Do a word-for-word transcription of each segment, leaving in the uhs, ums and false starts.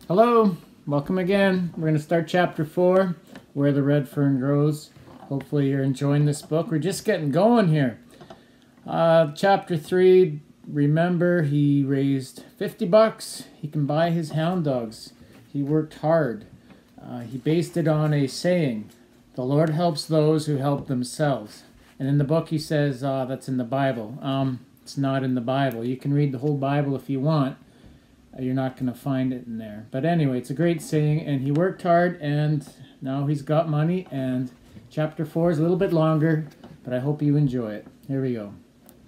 Hello, welcome again. We're going to start chapter four, Where the Red Fern Grows. Hopefully you're enjoying this book. We're just getting going here. Uh, chapter three, remember he raised fifty bucks. He can buy his hound dogs. He worked hard. Uh, he based it on a saying, the Lord helps those who help themselves. And in the book he says, uh, that's in the Bible. Um, it's not in the Bible. You can read the whole Bible if you want. You're not going to find it in there. But anyway, it's a great saying, and he worked hard, and now he's got money, and chapter four is a little bit longer, but I hope you enjoy it. Here we go.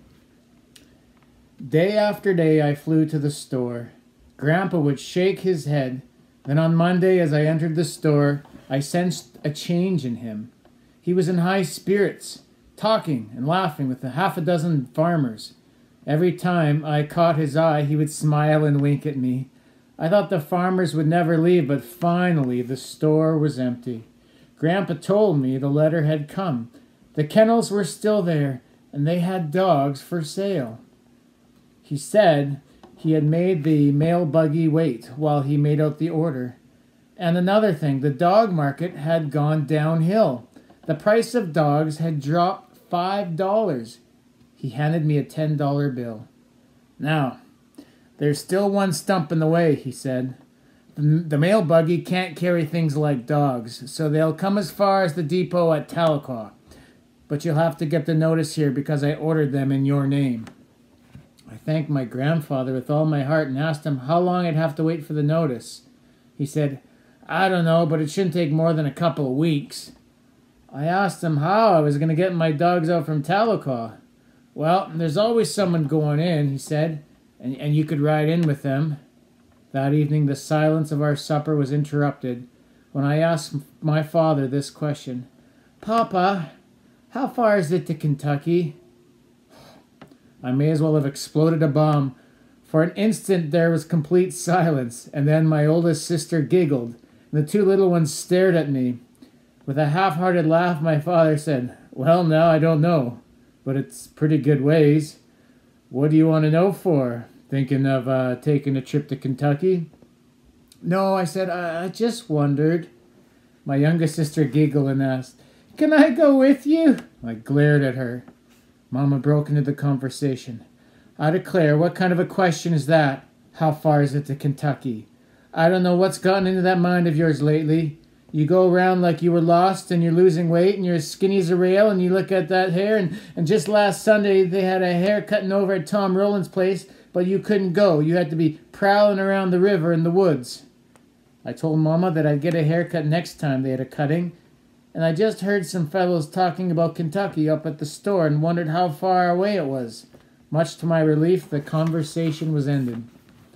Day after day I flew to the store. Grandpa would shake his head. Then on Monday, as I entered the store, I sensed a change in him. He was in high spirits, talking and laughing with a half a dozen farmers. Every time I caught his eye, he would smile and wink at me. I thought the farmers would never leave, but finally the store was empty. Grandpa told me the letter had come. The kennels were still there, and they had dogs for sale. He said he had made the mail buggy wait while he made out the order. And another thing, the dog market had gone downhill. The price of dogs had dropped five dollars. He handed me a ten dollar bill. Now, there's still one stump in the way, he said. The, the mail buggy can't carry things like dogs, so they'll come as far as the depot at Tahlequah. But you'll have to get the notice here because I ordered them in your name. I thanked my grandfather with all my heart and asked him how long I'd have to wait for the notice. He said, I don't know, but it shouldn't take more than a couple of weeks. I asked him how I was going to get my dogs out from Tahlequah. Well, there's always someone going in, he said, and, and you could ride in with them. That evening, the silence of our supper was interrupted when I asked my father this question. Papa, how far is it to Kentucky? I may as well have exploded a bomb. For an instant, there was complete silence, and then my oldest sister giggled, and the two little ones stared at me. With a half-hearted laugh, my father said, Well, now I don't know. But it's pretty good ways. What do you want to know for? Thinking of uh, taking a trip to Kentucky? No, I said, I, I just wondered. My youngest sister giggled and asked, Can I go with you? I glared at her. Mama broke into the conversation. I declare, what kind of a question is that? How far is it to Kentucky? I don't know what's gotten into that mind of yours lately. You go around like you were lost and you're losing weight and you're as skinny as a rail and you look at that hair and, and just last Sunday they had a hair cutting over at Tom Rowland's place, but you couldn't go. You had to be prowling around the river in the woods. I told Mama that I'd get a haircut next time they had a cutting, and I just heard some fellows talking about Kentucky up at the store and wondered how far away it was. Much to my relief, the conversation was ended.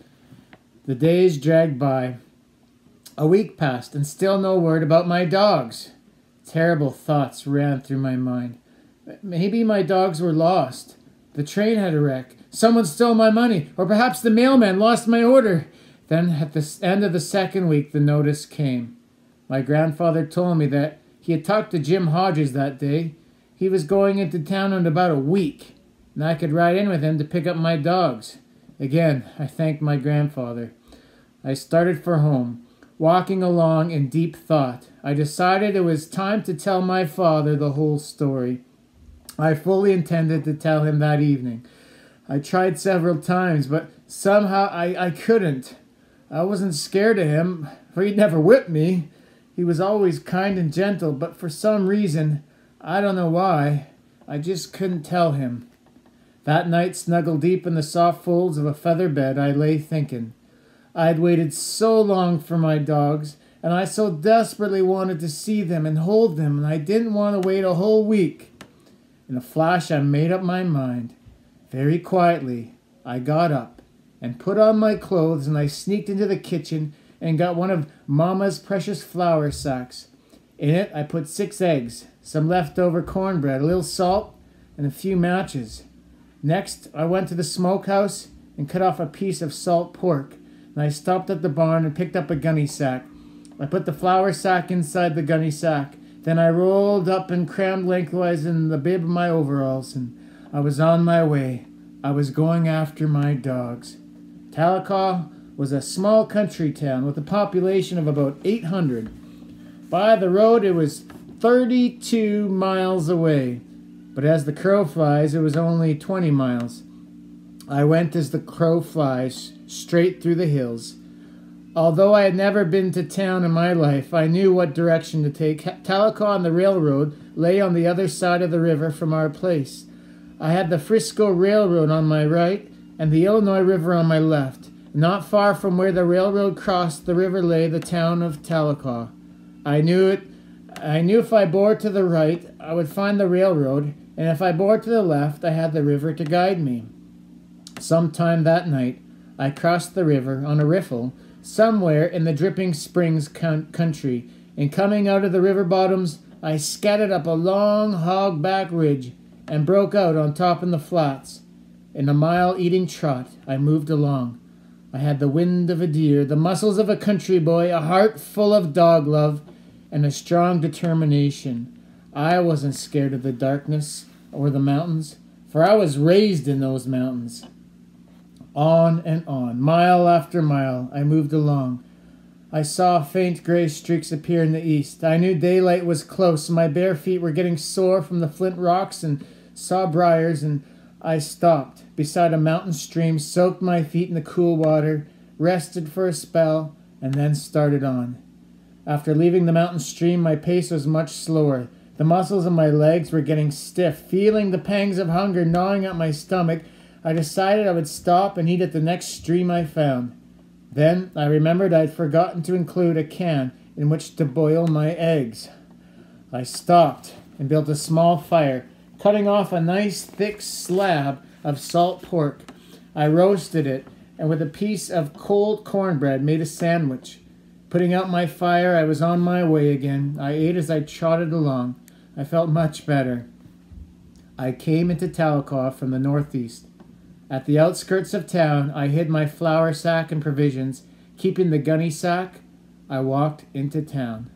The days dragged by. A week passed, and still no word about my dogs. Terrible thoughts ran through my mind. Maybe my dogs were lost. The train had a wreck. Someone stole my money, or perhaps the mailman lost my order. Then, at the end of the second week, the notice came. My grandfather told me that he had talked to Jim Hodges that day. He was going into town in about a week, and I could ride in with him to pick up my dogs. Again, I thanked my grandfather. I started for home. Walking along in deep thought, I decided it was time to tell my father the whole story. I fully intended to tell him that evening. I tried several times, but somehow I, I couldn't. I wasn't scared of him, for he'd never whipped me. He was always kind and gentle, but for some reason, I don't know why, I just couldn't tell him. That night, snuggled deep in the soft folds of a feather bed, I lay thinking. I had waited so long for my dogs, and I so desperately wanted to see them and hold them, and I didn't want to wait a whole week. In a flash, I made up my mind. Very quietly, I got up and put on my clothes, and I sneaked into the kitchen and got one of Mama's precious flour sacks. In it, I put six eggs, some leftover cornbread, a little salt, and a few matches. Next, I went to the smokehouse and cut off a piece of salt pork. And I stopped at the barn and picked up a gunny sack. I put the flour sack inside the gunny sack. Then I rolled up and crammed lengthwise in the bib of my overalls, and I was on my way. I was going after my dogs. Tahlequah was a small country town with a population of about eight hundred. By the road, it was thirty-two miles away, but as the crow flies, it was only twenty miles. I went as the crow flies, straight through the hills. Although I had never been to town in my life, I knew what direction to take. Tahlequah and the railroad lay on the other side of the river from our place. I had the Frisco Railroad on my right and the Illinois River on my left. Not far from where the railroad crossed the river lay the town of Tahlequah. I knew it. I knew if I bore to the right, I would find the railroad, and if I bore to the left, I had the river to guide me. Sometime that night, I crossed the river on a riffle somewhere in the Dripping Springs country, and coming out of the river bottoms, I scadded up a long hog-back ridge and broke out on top in the flats. In a mile-eating trot, I moved along. I had the wind of a deer, the muscles of a country boy, a heart full of dog love, and a strong determination. I wasn't scared of the darkness or the mountains, for I was raised in those mountains. On and on, mile after mile, I moved along. I saw faint gray streaks appear in the east. I knew daylight was close. My bare feet were getting sore from the flint rocks and sawbriars, and I stopped beside a mountain stream, soaked my feet in the cool water, rested for a spell, and then started on. After leaving the mountain stream, my pace was much slower. The muscles of my legs were getting stiff. Feeling the pangs of hunger gnawing at my stomach, I decided I would stop and eat at the next stream I found. Then I remembered I had forgotten to include a can in which to boil my eggs. I stopped and built a small fire, cutting off a nice thick slab of salt pork. I roasted it, and with a piece of cold cornbread made a sandwich. Putting out my fire, I was on my way again. I ate as I trotted along. I felt much better. I came into Tahlequah from the northeast. At the outskirts of town, I hid my flour sack and provisions. Keeping the gunny sack, I walked into town.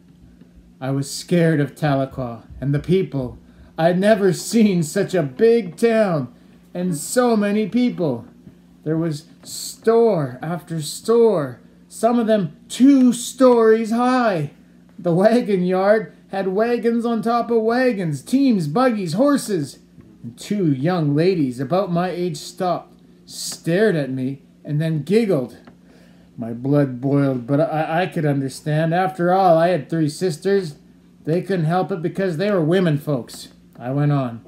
I was scared of Tahlequah and the people. I'd never seen such a big town and so many people. There was store after store, some of them two stories high. The wagon yard had wagons on top of wagons, teams, buggies, horses. And two young ladies about my age stopped, stared at me, and then giggled. My blood boiled, but I, I could understand. After all, I had three sisters. They couldn't help it because they were women folks. I went on.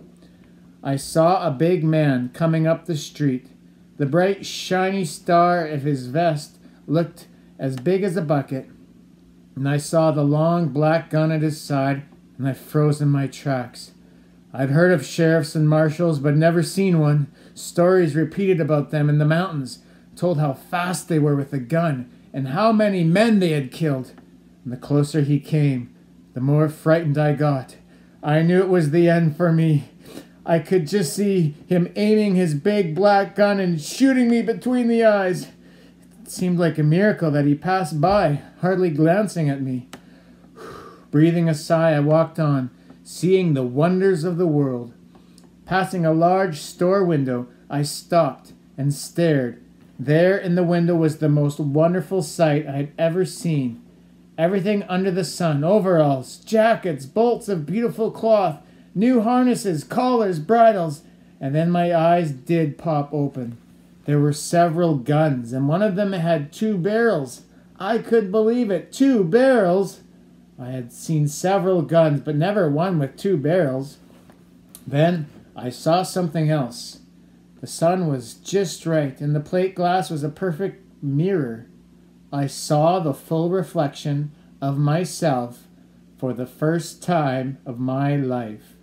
I saw a big man coming up the street. The bright, shiny star of his vest looked as big as a bucket, and I saw the long black gun at his side, and I froze in my tracks. I'd heard of sheriffs and marshals, but never seen one. Stories repeated about them in the mountains told how fast they were with a gun, and how many men they had killed. And the closer he came, the more frightened I got. I knew it was the end for me. I could just see him aiming his big black gun and shooting me between the eyes. It seemed like a miracle that he passed by, hardly glancing at me. Breathing a sigh, I walked on, seeing the wonders of the world. Passing a large store window, I stopped and stared. There in the window was the most wonderful sight I had ever seen. Everything under the sun, overalls, jackets, bolts of beautiful cloth, new harnesses, collars, bridles, and then my eyes did pop open. There were several guns, and one of them had two barrels. I could believe it, two barrels. I had seen several guns, but never one with two barrels. Then I saw something else. The sun was just right, and the plate glass was a perfect mirror. I saw the full reflection of myself for the first time of my life.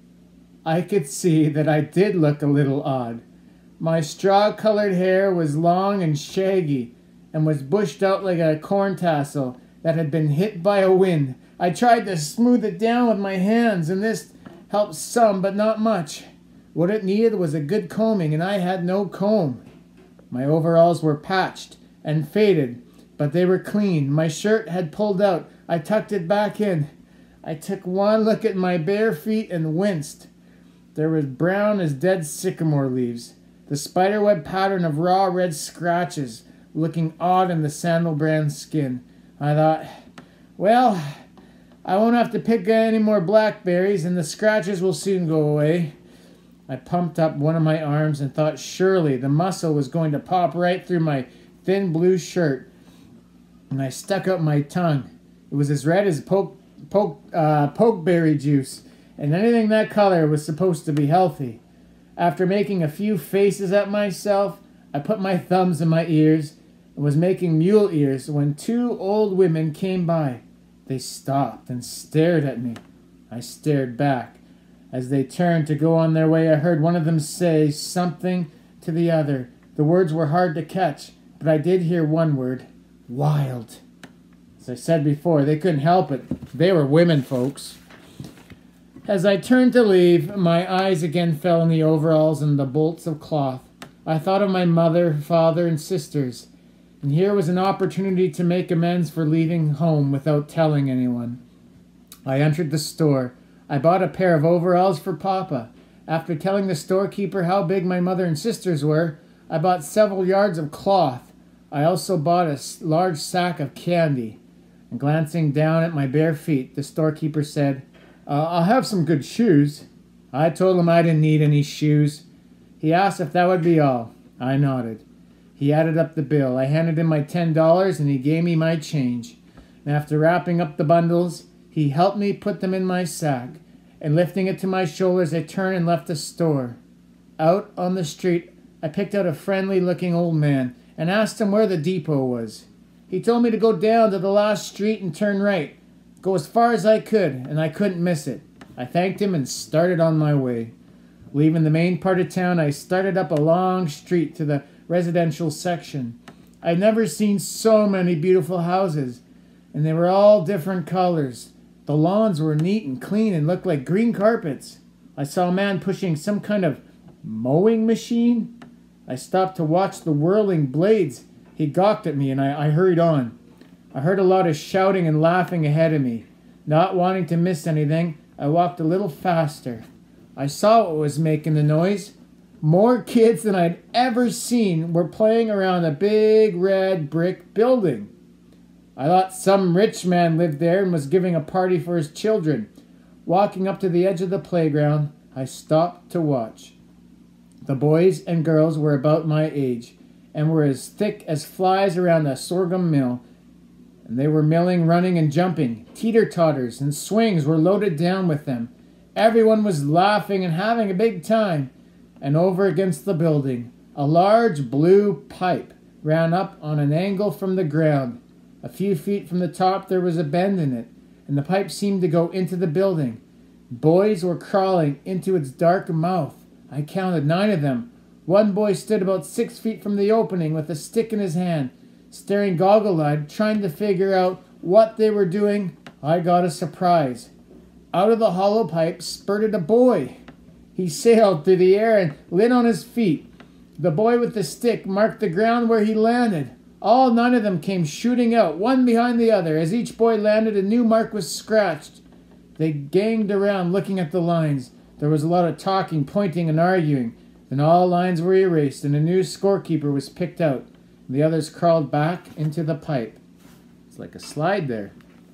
I could see that I did look a little odd. My straw-colored hair was long and shaggy, and was bushed out like a corn tassel that had been hit by a wind. I tried to smooth it down with my hands, and this helped some, but not much. What it needed was a good combing, and I had no comb. My overalls were patched and faded, but they were clean. My shirt had pulled out. I tucked it back in. I took one look at my bare feet and winced. They were brown as dead sycamore leaves. The spiderweb pattern of raw red scratches looking odd in the sandal brown skin. I thought, well, I won't have to pick any more blackberries and the scratches will soon go away. I pumped up one of my arms and thought surely the muscle was going to pop right through my thin blue shirt. And I stuck out my tongue. It was as red as poke, poke, uh, pokeberry juice, and anything that color was supposed to be healthy. After making a few faces at myself, I put my thumbs in my ears and was making mule ears when two old women came by. They stopped and stared at me. I stared back. As they turned to go on their way, I heard one of them say something to the other. The words were hard to catch, but I did hear one word, wild. As I said before, they couldn't help it. They were women folks. As I turned to leave, my eyes again fell on the overalls and the bolts of cloth. I thought of my mother, father, and sisters, and here was an opportunity to make amends for leaving home without telling anyone. I entered the store. I bought a pair of overalls for Papa. After telling the storekeeper how big my mother and sisters were, I bought several yards of cloth. I also bought a large sack of candy. And glancing down at my bare feet, the storekeeper said, uh, I'll have some good shoes. I told him I didn't need any shoes. He asked if that would be all. I nodded. He added up the bill. I handed him my ten dollars and he gave me my change. And after wrapping up the bundles, he helped me put them in my sack, and lifting it to my shoulders, I turned and left the store. Out on the street, I picked out a friendly-looking old man and asked him where the depot was. He told me to go down to the last street and turn right, go as far as I could, and I couldn't miss it. I thanked him and started on my way. Leaving the main part of town, I started up a long street to the residential section. I'd never seen so many beautiful houses, and they were all different colors. The lawns were neat and clean and looked like green carpets. I saw a man pushing some kind of mowing machine. I stopped to watch the whirling blades. He gawked at me and I, I hurried on. I heard a lot of shouting and laughing ahead of me. Not wanting to miss anything, I walked a little faster. I saw what was making the noise. More kids than I'd ever seen were playing around a big red brick building. I thought some rich man lived there and was giving a party for his children. Walking up to the edge of the playground, I stopped to watch. The boys and girls were about my age and were as thick as flies around a sorghum mill. And they were milling, running, and jumping. Teeter-totters and swings were loaded down with them. Everyone was laughing and having a big time. And over against the building, a large blue pipe ran up on an angle from the ground. A few feet from the top there was a bend in it, and the pipe seemed to go into the building. Boys were crawling into its dark mouth. I counted nine of them. One boy stood about six feet from the opening with a stick in his hand, staring goggle-eyed, trying to figure out what they were doing. I got a surprise. Out of the hollow pipe spurted a boy. He sailed through the air and lit on his feet. The boy with the stick marked the ground where he landed. All nine of them came shooting out, one behind the other. As each boy landed, a new mark was scratched. They ganged around looking at the lines. There was a lot of talking, pointing, and arguing. Then all lines were erased, and a new scorekeeper was picked out. The others crawled back into the pipe. It's like a slide there.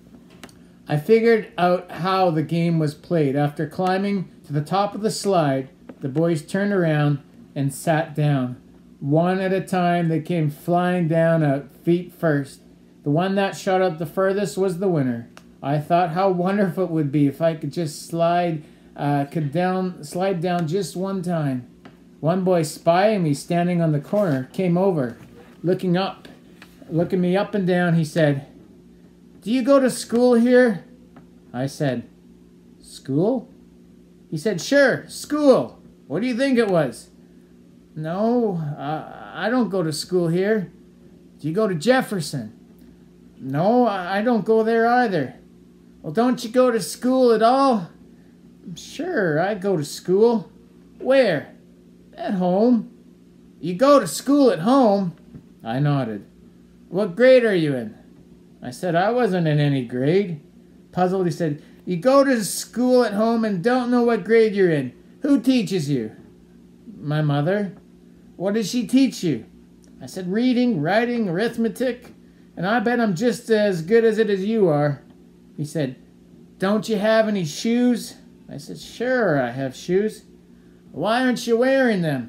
I figured out how the game was played. After climbing to the top of the slide, the boys turned around and sat down. One at a time, they came flying down at feet first. The one that shot up the furthest was the winner. I thought how wonderful it would be if I could just slide, uh, could down, slide down just one time. One boy, spying me standing on the corner, came over, looking up, looking me up and down. He said, "Do you go to school here?" I said, "School?" He said, "Sure, school. What do you think it was?" "No, uh, I don't go to school here." "Do you go to Jefferson?" "No, I don't go there either." "Well, don't you go to school at all?" "Sure, I go to school." "Where?" "At home." "You go to school at home?" I nodded. "What grade are you in?" I said I wasn't in any grade. Puzzled, he said, "You go to school at home and don't know what grade you're in. Who teaches you?" "My mother." "What does she teach you?" I said, reading, writing, arithmetic, and I bet I'm just as good at it as you are. He said, don't you have any shoes? I said, sure, I have shoes. Why aren't you wearing them?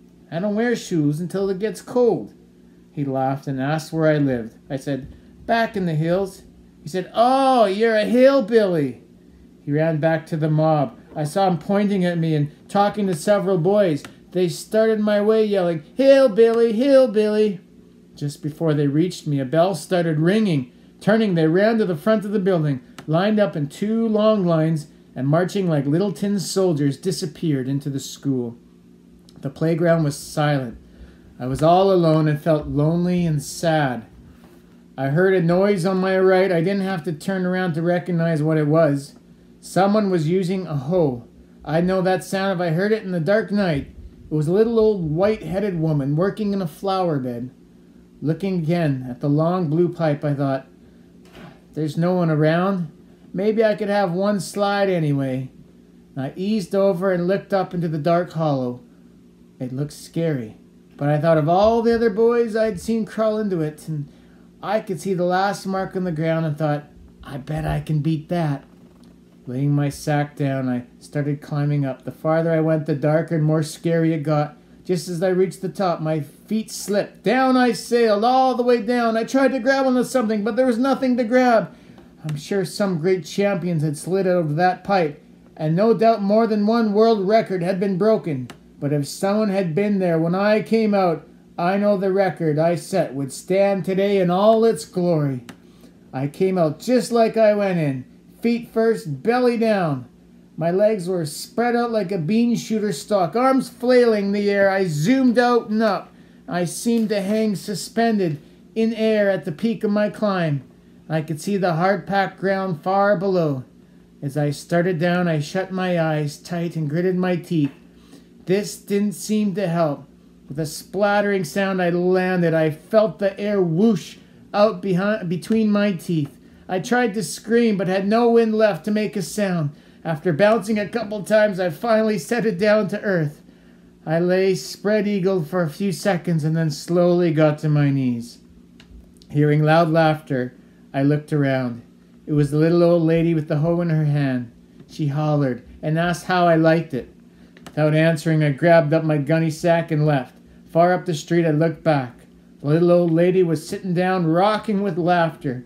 I don't wear shoes until it gets cold. He laughed and asked where I lived. I said, back in the hills. He said, oh, you're a hillbilly. He ran back to the mob. I saw him pointing at me and talking to several boys. They started my way yelling, hillbilly, hillbilly. Just before they reached me, a bell started ringing. Turning, they ran to the front of the building, lined up in two long lines, and marching like little tin soldiers disappeared into the school. The playground was silent. I was all alone and felt lonely and sad. I heard a noise on my right. I didn't have to turn around to recognize what it was. Someone was using a hoe. I'd know that sound if I heard it in the dark night. It was a little old white-headed woman working in a flower bed. Looking again at the long blue pipe, I thought, there's no one around. Maybe I could have one slide anyway. I eased over and looked up into the dark hollow. It looked scary, but I thought of all the other boys I'd seen crawl into it, and I could see the last mark on the ground and thought, I bet I can beat that. Laying my sack down, I started climbing up. The farther I went, the darker and more scary it got. Just as I reached the top, my feet slipped. Down I sailed, all the way down. I tried to grab onto something, but there was nothing to grab. I'm sure some great champions had slid out of that pipe, and no doubt more than one world record had been broken. But if someone had been there when I came out, I know the record I set would stand today in all its glory. I came out just like I went in. Feet first, belly down. My legs were spread out like a bean shooter stalk, arms flailing the air. I zoomed out and up. I seemed to hang suspended in air at the peak of my climb. I could see the hard-packed ground far below. As I started down, I shut my eyes tight and gritted my teeth. This didn't seem to help. With a splattering sound, I landed. I felt the air whoosh out behind, between my teeth. I tried to scream, but had no wind left to make a sound. After bouncing a couple times, I finally set it down to earth. I lay spread-eagled for a few seconds and then slowly got to my knees. Hearing loud laughter, I looked around. It was the little old lady with the hoe in her hand. She hollered and asked how I liked it. Without answering, I grabbed up my gunny sack and left. Far up the street, I looked back. The little old lady was sitting down, rocking with laughter.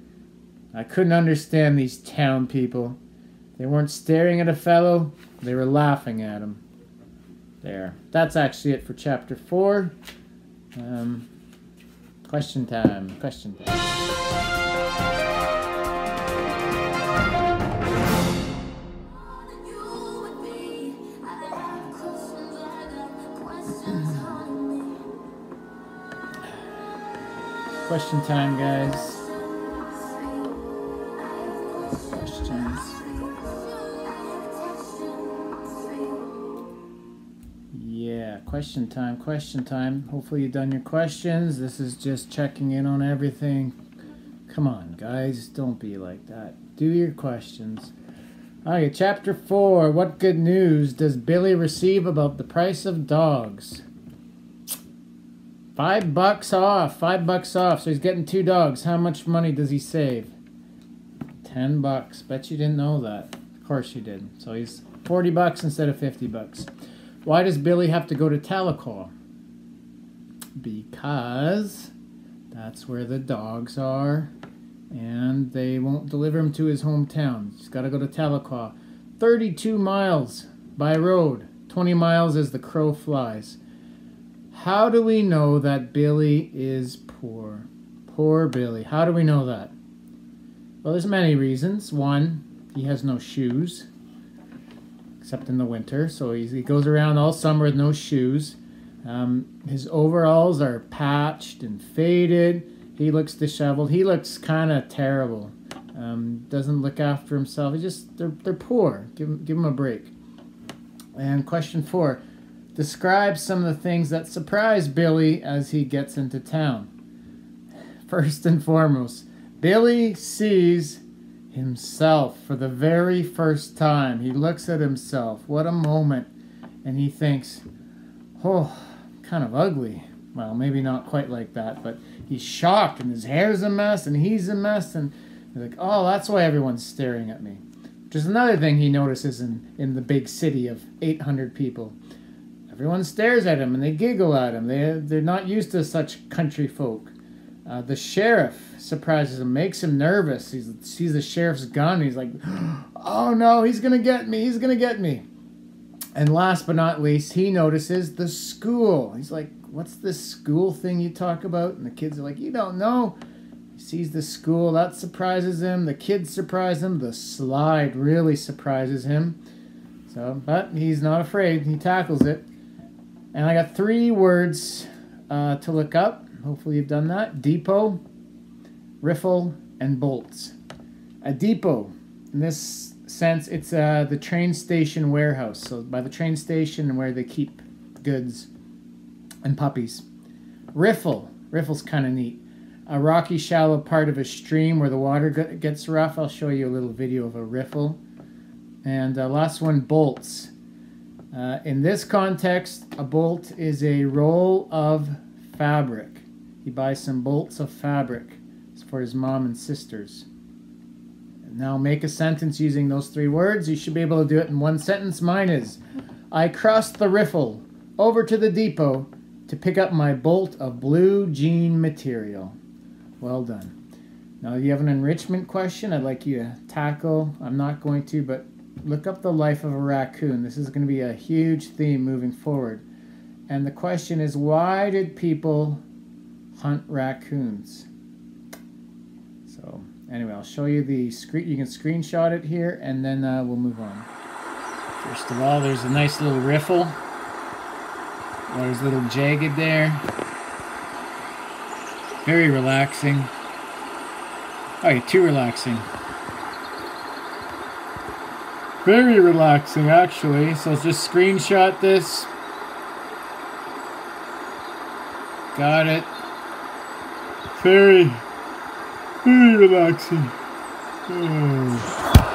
I couldn't understand these town people. They weren't staring at a fellow, they were laughing at him. There. That's actually it for chapter four. Um, question time. Question time. Question time, guys. Questions. Yeah, question time, question time. Hopefully you've done your questions. This is just checking in on everything. Come on, guys, don't be like that. Do your questions. Okay, chapter four. What good news does Billy receive about the price of dogs? Five bucks off. Five bucks off. So he's getting two dogs. How much money does he save? Ten bucks. Bet you didn't know that. Of course you did. So he's forty bucks instead of fifty bucks. Why does Billy have to go to Tahlequah? Because that's where the dogs are, and they won't deliver him to his hometown. He's got to go to Tahlequah. thirty-two miles by road. twenty miles as the crow flies. How do we know that Billy is poor? Poor Billy. How do we know that? Well, there's many reasons. One, he has no shoes, except in the winter. So he's, he goes around all summer with no shoes. Um, his overalls are patched and faded. He looks disheveled. He looks kind of terrible. Um, doesn't look after himself. He just they're they're poor. Give him give him a break. And question four. Describe some of the things that surprise Billy as he gets into town. First and foremost, Billy sees himself for the very first time. He looks at himself. What a moment. And he thinks, oh, kind of ugly. Well, maybe not quite like that, but he's shocked and his hair's a mess and he's a mess, and he's like, oh, that's why everyone's staring at me. Which is another thing he notices in, in the big city of eight hundred people. Everyone stares at him and they giggle at him. They, they're not used to such country folk. Uh, the sheriff surprises him, makes him nervous. He sees the sheriff's gun. He's like, oh no, he's going to get me. He's going to get me. And last but not least, he notices the school. He's like, what's this school thing you talk about? And the kids are like, you don't know. He sees the school. That surprises him. The kids surprise him. The slide really surprises him. So, but he's not afraid. He tackles it. And I got three words uh, to look up. Hopefully you've done that. Depot, riffle, and bolts. A depot, in this sense, it's uh, the train station warehouse. So by the train station where they keep goods and puppies. Riffle. Riffle's kind of neat. A rocky, shallow part of a stream where the water gets rough. I'll show you a little video of a riffle. And uh, last one, bolts. Uh, in this context, a bolt is a roll of fabric. He buys some bolts of fabric for his mom and sisters. And now make a sentence using those three words. You should be able to do it in one sentence. Mine is, I crossed the riffle over to the depot to pick up my bolt of blue jean material. Well done. Now you have an enrichment question I'd like you to tackle. I'm not going to, but look up the life of a raccoon. This is going to be a huge theme moving forward. And the question is, why did people hunt raccoons? So anyway, I'll show you the screen. You can screenshot it here, and then uh, we'll move on. First of all, there's a nice little riffle. Water's a little jagged there. Very relaxing. Oh, yeah, too relaxing. Very relaxing, actually. So let's just screenshot this. Got it. Very, very relaxing. Oh.